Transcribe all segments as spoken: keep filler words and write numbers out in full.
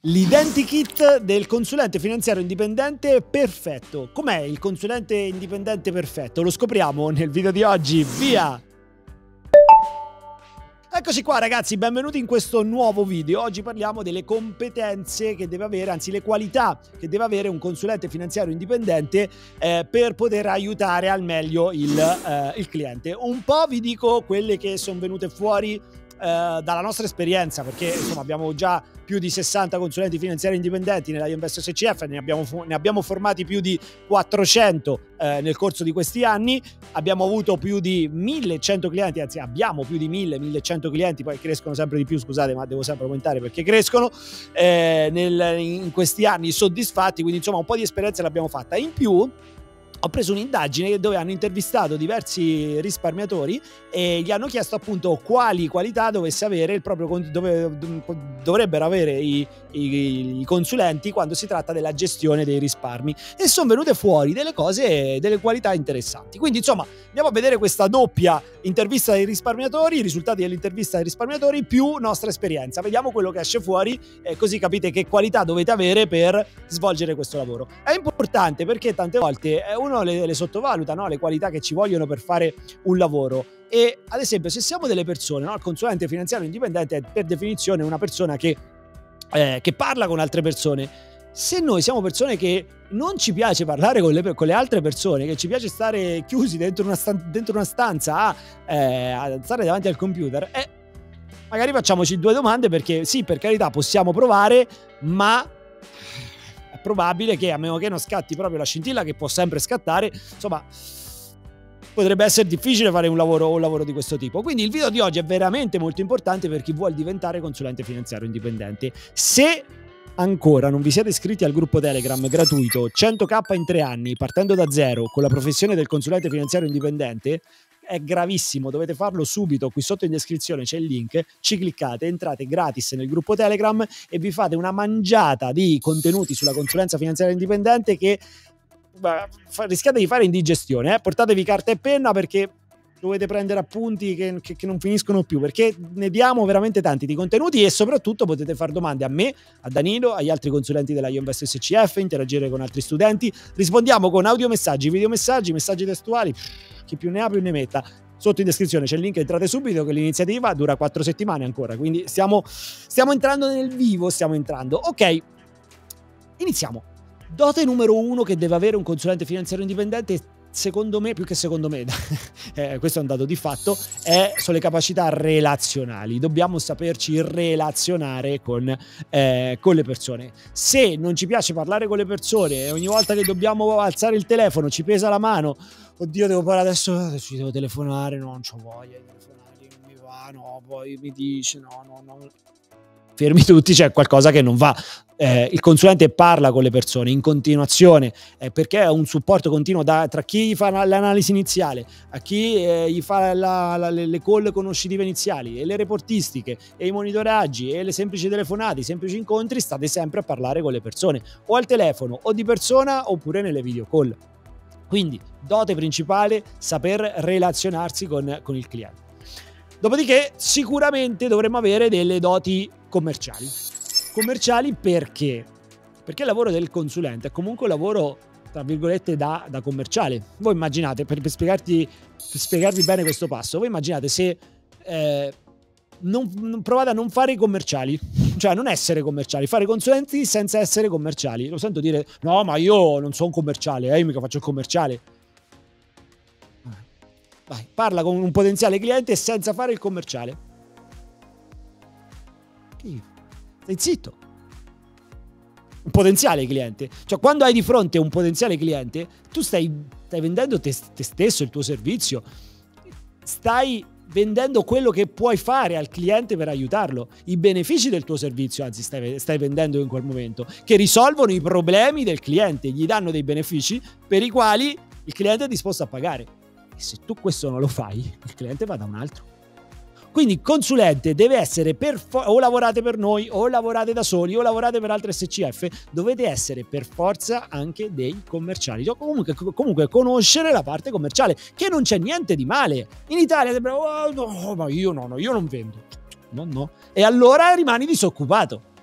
L'identikit del consulente finanziario indipendente perfetto. Com'è il consulente indipendente perfetto? Lo scopriamo nel video di oggi, via! Eccoci qua ragazzi, benvenuti in questo nuovo video. Oggi parliamo delle competenze che deve avere, anzi le qualità che deve avere un consulente finanziario indipendente eh, per poter aiutare al meglio il, eh, il cliente. Un po' vi dico quelle che sono venute fuori dalla nostra esperienza, perché insomma abbiamo già più di sessanta consulenti finanziari indipendenti nella Invest S C F, ne abbiamo, ne abbiamo formati più di quattrocento eh, nel corso di questi anni, abbiamo avuto più di millecento clienti, anzi abbiamo più di mille millecento clienti, poi crescono sempre di più, scusate ma devo sempre aumentare perché crescono eh, nel, in questi anni soddisfatti, quindi insomma un po' di esperienza l'abbiamo fatta. In più ho preso un'indagine dove hanno intervistato diversi risparmiatori e gli hanno chiesto appunto quali qualità dovesse avere il proprio dove, dovrebbero avere i, i, i consulenti quando si tratta della gestione dei risparmi, e sono venute fuori delle cose, delle qualità interessanti. Quindi insomma andiamo a vedere questa doppia intervista dei risparmiatori, i risultati dell'intervista dei risparmiatori più nostra esperienza. Vediamo quello che esce fuori, eh, così capite che qualità dovete avere per svolgere questo lavoro. È importante perché tante volte uno Le, le sottovaluta, no? Le qualità che ci vogliono per fare un lavoro. E ad esempio se siamo delle persone, no? Il consulente finanziario indipendente è per definizione una persona che, eh, che parla con altre persone. Se noi siamo persone che non ci piace parlare con le, con le altre persone, che ci piace stare chiusi dentro una, stan- dentro una stanza a, eh, a stare davanti al computer, eh, magari facciamoci due domande, perché sì, per carità possiamo provare, ma probabile che, a meno che non scatti proprio la scintilla, che può sempre scattare, insomma potrebbe essere difficile fare un lavoro, un lavoro di questo tipo. Quindi il video di oggi è veramente molto importante per chi vuole diventare consulente finanziario indipendente. Se ancora non vi siete iscritti al gruppo Telegram gratuito cento K in tre anni partendo da zero con la professione del consulente finanziario indipendente, è gravissimo, dovete farlo subito. Qui sotto in descrizione c'è il link, ci cliccate, entrate gratis nel gruppo Telegram e vi fate una mangiata di contenuti sulla consulenza finanziaria indipendente che beh, rischiate di fare indigestione, eh? Portatevi carta e penna perché dovete prendere appunti che, che, che non finiscono più, perché ne diamo veramente tanti di contenuti, e soprattutto potete fare domande a me, a Danilo, agli altri consulenti della Invest S C F, interagire con altri studenti, rispondiamo con audiomessaggi, videomessaggi, messaggi testuali, chi più ne ha più ne metta. Sotto in descrizione c'è il link, entrate subito, che l'iniziativa dura quattro settimane ancora, quindi stiamo, stiamo entrando nel vivo, stiamo entrando. Ok, iniziamo. Dote numero uno che deve avere un consulente finanziario indipendente, secondo me, più che secondo me, eh, questo è un dato di fatto, è, sono le capacità relazionali. Dobbiamo saperci relazionare con, eh, con le persone. Se non ci piace parlare con le persone e ogni volta che dobbiamo alzare il telefono ci pesa la mano, oddio devo parlare adesso, adesso ci devo telefonare, no, non c'ho voglia di telefonare, non mi va, no, poi mi dice no, no, no. Fermi tutti, c'è qualcosa che non va. Eh, il consulente parla con le persone in continuazione, eh, perché è un supporto continuo da, tra chi gli fa l'analisi iniziale, a chi eh, gli fa la, la, le call conoscitive iniziali e le reportistiche e i monitoraggi e le semplici telefonate, i semplici incontri. State sempre a parlare con le persone, o al telefono o di persona oppure nelle video call. Quindi dote principale, saper relazionarsi con, con il cliente. Dopodiché sicuramente dovremmo avere delle doti commerciali. Commerciali perché? Perché il lavoro del consulente è comunque un lavoro, tra virgolette, da, da commerciale. Voi immaginate, per, per, spiegarti, per spiegarvi bene questo passo, voi immaginate se eh, non, non, provate a non fare i commerciali, cioè a non essere commerciali, fare consulenti senza essere commerciali. Lo sento dire, no ma io non sono un commerciale, eh, io mica faccio il commerciale. Vai, parla con un potenziale cliente senza fare il commerciale. Chi? Stai zitto. Un potenziale cliente, cioè quando hai di fronte un potenziale cliente, tu stai, stai vendendo te, te stesso, il tuo servizio, stai vendendo quello che puoi fare al cliente per aiutarlo, i benefici del tuo servizio, anzi stai, stai vendendo in quel momento, che risolvono i problemi del cliente, gli danno dei benefici per i quali il cliente è disposto a pagare. E se tu questo non lo fai, il cliente va da un altro. Quindi il consulente deve essere per fo- o lavorate per noi, o lavorate da soli, o lavorate per altre S C F, dovete essere per forza anche dei commerciali. Cioè, comunque, comunque conoscere la parte commerciale, che non c'è niente di male. In Italia sembra, oh, no, ma io no, no, io non vendo. No, no. E allora rimani disoccupato.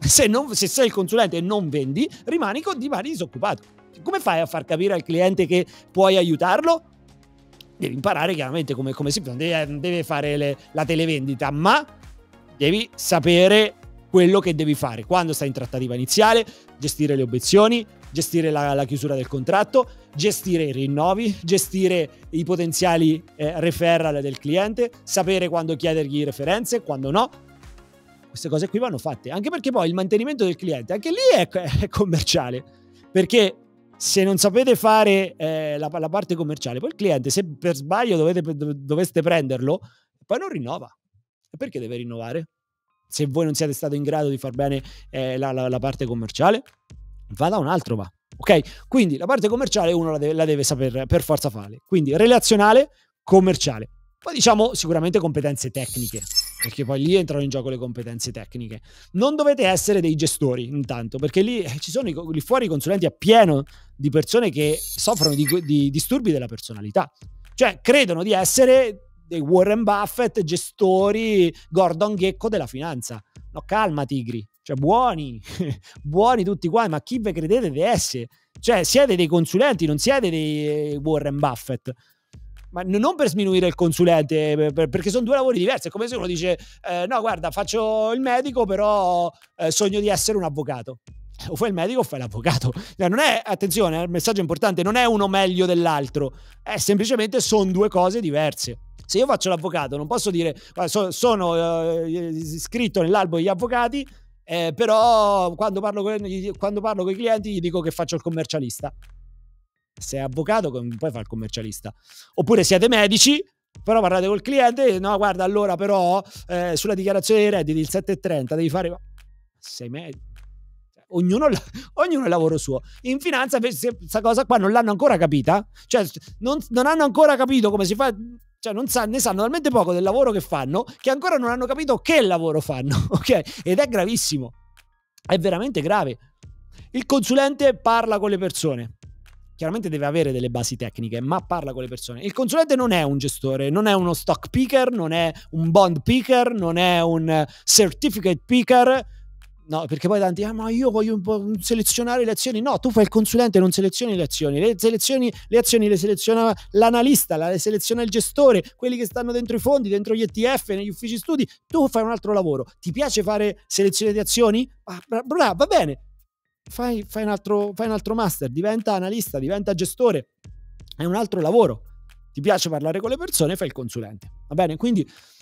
Se, non, se sei il consulente e non vendi, rimani, rimani disoccupato. Come fai a far capire al cliente che puoi aiutarlo? Devi imparare chiaramente come, come si fa, deve, deve fare le, la televendita, ma devi sapere quello che devi fare quando stai in trattativa iniziale, gestire le obiezioni, gestire la, la chiusura del contratto, gestire i rinnovi, gestire i potenziali eh, referral del cliente, sapere quando chiedergli referenze, quando no. Queste cose qui vanno fatte, anche perché poi il mantenimento del cliente, anche lì è, è commerciale, perché se non sapete fare eh, la, la parte commerciale, poi il cliente, se per sbaglio dovete, doveste prenderlo, poi non rinnova. E perché deve rinnovare? Se voi non siete stati in grado di far bene eh, la, la, la parte commerciale, va da un altro, va. Ok? Quindi la parte commerciale uno la deve, la deve saper per forza fare. Quindi relazionale, commerciale. Poi diciamo sicuramente competenze tecniche, perché poi lì entrano in gioco le competenze tecniche. Non dovete essere dei gestori intanto, perché lì eh, ci sono i, lì fuori i consulenti a pieno di persone che soffrono di, di disturbi della personalità. Cioè credono di essere dei Warren Buffett, gestori, Gordon Gekko della finanza. No, calma tigri, cioè buoni, buoni tutti quanti, ma chi ve credete di essere? Cioè siete dei consulenti, non siete dei Warren Buffett. Ma non per sminuire il consulente, perché sono due lavori diversi. È come se uno dice eh, no guarda faccio il medico però eh, sogno di essere un avvocato. O fai il medico o fai l'avvocato. Non è, attenzione, il messaggio importante, non è uno meglio dell'altro, è semplicemente sono due cose diverse. Se io faccio l'avvocato non posso dire so, sono eh, iscritto nell'albo degli avvocati, eh, però quando parlo, con, quando parlo con i clienti gli dico che faccio il commercialista. Se è avvocato poi fa il commercialista. Oppure siete medici però parlate col cliente, no guarda allora però eh, sulla dichiarazione dei redditi il sette e trenta devi fare, sei medico, ognuno, ognuno il lavoro suo. In finanza questa cosa qua non l'hanno ancora capita, cioè non, non hanno ancora capito come si fa, cioè non sa, ne sanno talmente poco del lavoro che fanno che ancora non hanno capito che lavoro fanno, ok? Ed è gravissimo, è veramente grave. Il consulente parla con le persone, chiaramente deve avere delle basi tecniche, ma parla con le persone. Il consulente non è un gestore, non è uno stock picker, non è un bond picker, non è un certificate picker. No, perché poi tanti, ah, ma io voglio un po' selezionare le azioni. No, tu fai il consulente, non selezioni le azioni. Le, selezioni, le azioni le seleziona l'analista, le seleziona il gestore, quelli che stanno dentro i fondi, dentro gli E T F, negli uffici studi. Tu fai un altro lavoro. Ti piace fare selezione di azioni? Ah, bravo, va bene. Fai, fai, un altro, fai un altro master, diventa analista, diventa gestore. È un altro lavoro. Ti piace parlare con le persone, fai il consulente. Va bene? Quindi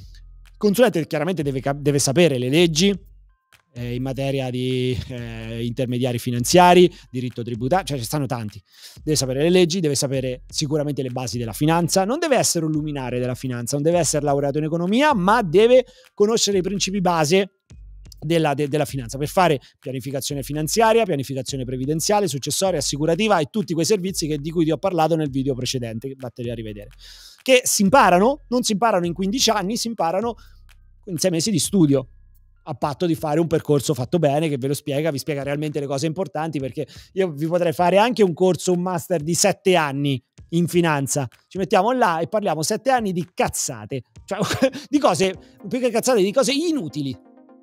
il consulente chiaramente deve, deve sapere le leggi, Eh, in materia di eh, intermediari finanziari, diritto tributario, cioè ci stanno tanti. Deve sapere le leggi, deve sapere sicuramente le basi della finanza, non deve essere un luminare della finanza, non deve essere laureato in economia, ma deve conoscere i principi base della, de, della finanza per fare pianificazione finanziaria, pianificazione previdenziale, successoria, assicurativa e tutti quei servizi che, di cui ti ho parlato nel video precedente, vatteli a rivedere. Che si imparano, non si imparano in quindici anni, si imparano in sei mesi di studio, a patto di fare un percorso fatto bene che ve lo spiega, vi spiega realmente le cose importanti, perché io vi potrei fare anche un corso, un master di sette anni in finanza, ci mettiamo là e parliamo sette anni di cazzate, cioè di cose, più che cazzate, di cose inutili.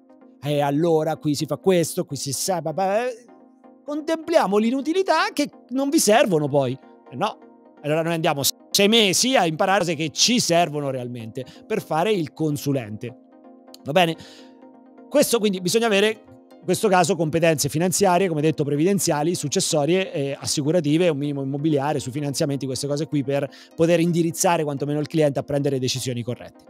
E allora qui si fa questo, qui si sa, contempliamo l'inutilità che non vi servono poi, eh no, allora noi andiamo sei mesi a imparare cose che ci servono realmente per fare il consulente, va bene? Questo quindi bisogna avere, in questo caso, competenze finanziarie, come detto, previdenziali, successorie, eh, assicurative, un minimo immobiliare, sui finanziamenti, queste cose qui per poter indirizzare quantomeno il cliente a prendere decisioni corrette.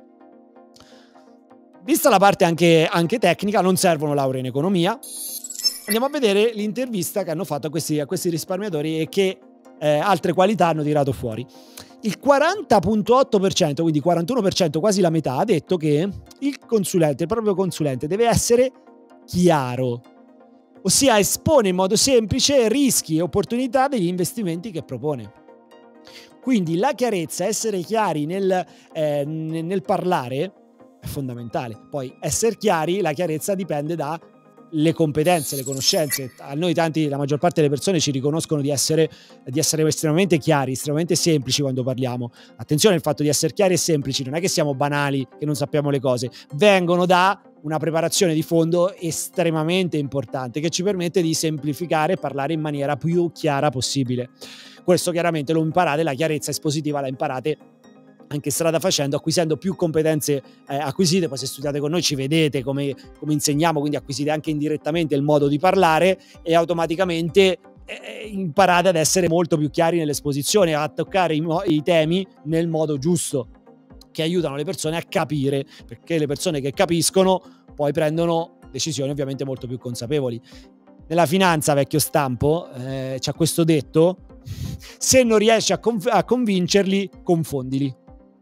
Vista la parte anche, anche tecnica, non servono lauree in economia. Andiamo a vedere l'intervista che hanno fatto a questi, a questi risparmiatori e che eh, altre qualità hanno tirato fuori. Il quaranta virgola otto per cento, quindi quarantuno per cento, quasi la metà, ha detto che il consulente, il proprio consulente, deve essere chiaro, ossia espone in modo semplice rischi e opportunità degli investimenti che propone. Quindi la chiarezza, essere chiari nel, eh, nel parlare è fondamentale. Poi essere chiari, la chiarezza dipende da le competenze, le conoscenze. A noi tanti, la maggior parte delle persone ci riconoscono di essere, di essere estremamente chiari, estremamente semplici quando parliamo. Attenzione, il fatto di essere chiari e semplici non è che siamo banali, che non sappiamo le cose, vengono da una preparazione di fondo estremamente importante che ci permette di semplificare e parlare in maniera più chiara possibile. Questo chiaramente lo imparate, la chiarezza espositiva la imparate anche strada facendo, acquisendo più competenze eh, acquisite. Poi se studiate con noi ci vedete come, come insegniamo, quindi acquisite anche indirettamente il modo di parlare e automaticamente eh, imparate ad essere molto più chiari nell'esposizione, a toccare i, i temi nel modo giusto, che aiutano le persone a capire, perché le persone che capiscono poi prendono decisioni ovviamente molto più consapevoli. Nella finanza, vecchio stampo, eh, c'è questo detto: se non riesci a, conv- a convincerli, confondili.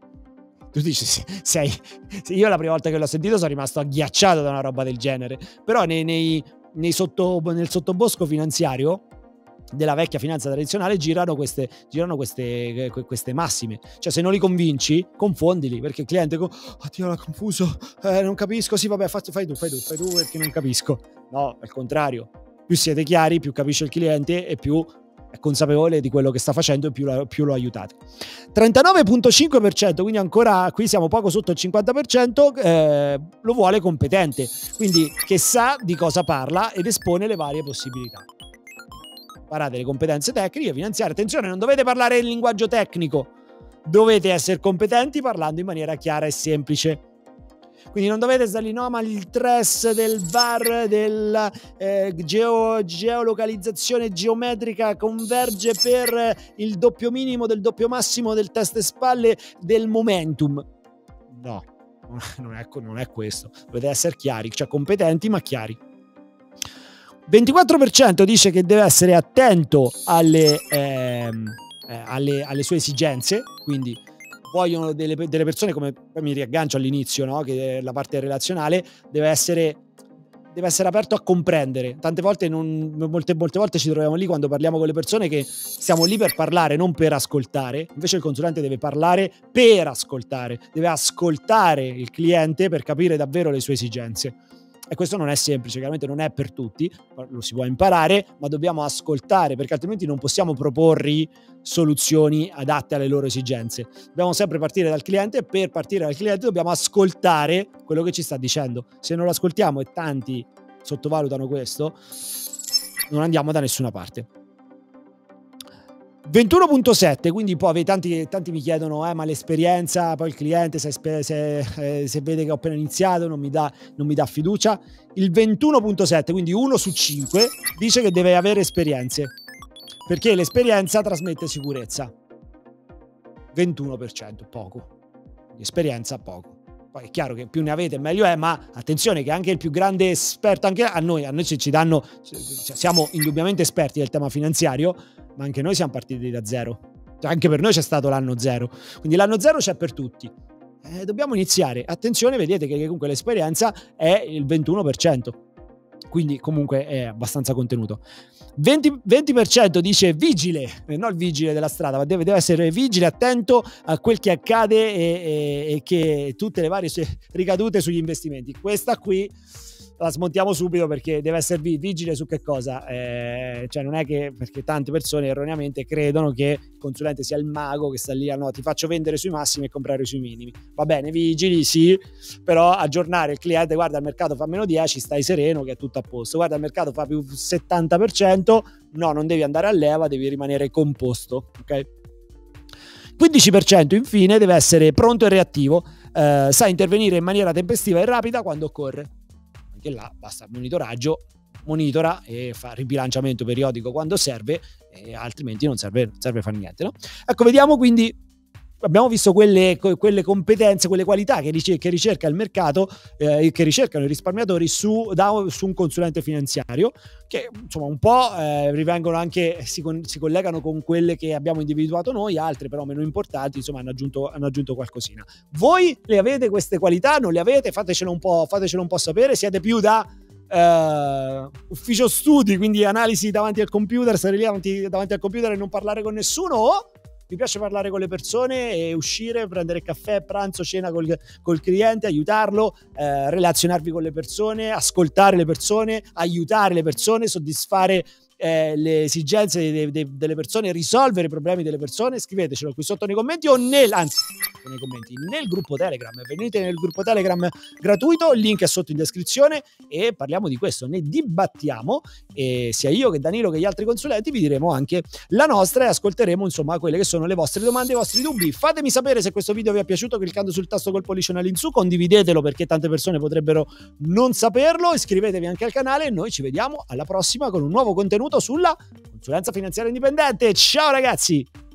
Tu dici, sei, io la prima volta che l'ho sentito sono rimasto agghiacciato da una roba del genere, però nei, nei, nei sotto, nel sottobosco finanziario della vecchia finanza tradizionale girano queste, girano queste, queste massime. Cioè, se non li convinci, confondili, perché il cliente oh Dio, l'ha confuso, eh, non capisco, sì vabbè, fai, fai tu, fai tu, fai tu perché non capisco. No, al contrario, più siete chiari, più capisce il cliente e più è consapevole di quello che sta facendo e più lo, più lo aiutate. trentanove virgola cinque per cento, quindi ancora qui siamo poco sotto il cinquanta per cento, eh, lo vuole competente, quindi che sa di cosa parla ed espone le varie possibilità. Imparate le competenze tecniche, finanziarie. Attenzione, non dovete parlare in linguaggio tecnico, dovete essere competenti parlando in maniera chiara e semplice. Quindi non dovete stare lì, no, ma il tres del V A R, della eh, geo, geolocalizzazione geometrica converge per il doppio minimo del doppio massimo del testa e spalle del momentum. No, non è, non è questo. Dovete essere chiari, cioè competenti ma chiari. ventiquattro per cento dice che deve essere attento alle, ehm, eh, alle, alle sue esigenze, quindi vogliono delle, delle persone, come poi mi riaggancio all'inizio, no? Che la parte relazionale deve essere, deve essere aperto a comprendere. Tante volte, non, molte, molte volte ci troviamo lì quando parliamo con le persone che siamo lì per parlare, non per ascoltare. Invece il consulente deve parlare per ascoltare, deve ascoltare il cliente per capire davvero le sue esigenze. E questo non è semplice, chiaramente non è per tutti, lo si può imparare, ma dobbiamo ascoltare, perché altrimenti non possiamo proporre soluzioni adatte alle loro esigenze. Dobbiamo sempre partire dal cliente e per partire dal cliente dobbiamo ascoltare quello che ci sta dicendo. Se non lo ascoltiamo, e tanti sottovalutano questo, non andiamo da nessuna parte. ventuno virgola sette, quindi poi tanti, tanti mi chiedono eh, ma l'esperienza, poi il cliente se, se, eh, se vede che ho appena iniziato non mi dà, non mi dà fiducia. Il ventuno virgola sette, quindi uno su cinque, dice che deve avere esperienze, perché l'esperienza trasmette sicurezza. ventuno per cento, poco. Esperienza, poco. Poi è chiaro che più ne avete meglio è, ma attenzione che anche il più grande esperto, anche a noi, a noi ci danno, siamo indubbiamente esperti del tema finanziario, ma anche noi siamo partiti da zero. Anche per noi c'è stato l'anno zero. Quindi l'anno zero c'è per tutti. Eh, dobbiamo iniziare. Attenzione, vedete che comunque l'esperienza è il ventuno per cento. Quindi comunque è abbastanza contenuto. venti, venti per cento dice vigile, eh, non il vigile della strada, ma deve, deve essere vigile, attento a quel che accade e, e, e che tutte le varie ricadute sugli investimenti. Questa qui la smontiamo subito, perché deve essere vigile su che cosa? Eh, cioè non è che, perché tante persone erroneamente credono che il consulente sia il mago che sta lì, no, ti faccio vendere sui massimi e comprare sui minimi. Va bene, vigili, sì, però aggiornare il cliente, guarda il mercato fa meno dieci, stai sereno che è tutto a posto, guarda il mercato fa più settanta per cento, no, non devi andare a leva, devi rimanere composto, ok? quindici per cento infine deve essere pronto e reattivo, eh, sa intervenire in maniera tempestiva e rapida quando occorre. Anche là basta monitoraggio, monitora e fa ribilanciamento periodico quando serve, e altrimenti non serve, non serve fare niente, no? Ecco, vediamo quindi, abbiamo visto quelle, quelle competenze, quelle qualità che, ricer- che ricerca il mercato, eh, che ricercano i risparmiatori su, da, su un consulente finanziario, che insomma un po' eh, rivengono anche, si, con, si collegano con quelle che abbiamo individuato noi, altre però meno importanti, insomma hanno aggiunto, hanno aggiunto qualcosina. Voi le avete queste qualità? Non le avete? Fatecelo un po', fatecelo un po' sapere. Siete più da Uh, ufficio studi, quindi analisi davanti al computer, stare lì davanti, davanti al computer e non parlare con nessuno, o vi piace parlare con le persone e uscire, prendere caffè, pranzo, cena col, col cliente, aiutarlo, eh, relazionarvi con le persone, ascoltare le persone, aiutare le persone, soddisfare Eh, le esigenze de, de, delle persone, risolvere i problemi delle persone, scrivetecelo qui sotto nei commenti o nel, anzi nei commenti, nel gruppo Telegram. Venite nel gruppo Telegram gratuito, il link è sotto in descrizione e parliamo di questo, ne dibattiamo, e sia io che Danilo che gli altri consulenti vi diremo anche la nostra e ascolteremo insomma quelle che sono le vostre domande, i vostri dubbi. Fatemi sapere se questo video vi è piaciuto cliccando sul tasto col pollice all'insù, condividetelo perché tante persone potrebbero non saperlo, iscrivetevi anche al canale e noi ci vediamo alla prossima con un nuovo contenuto sulla consulenza finanziaria indipendente. Ciao ragazzi!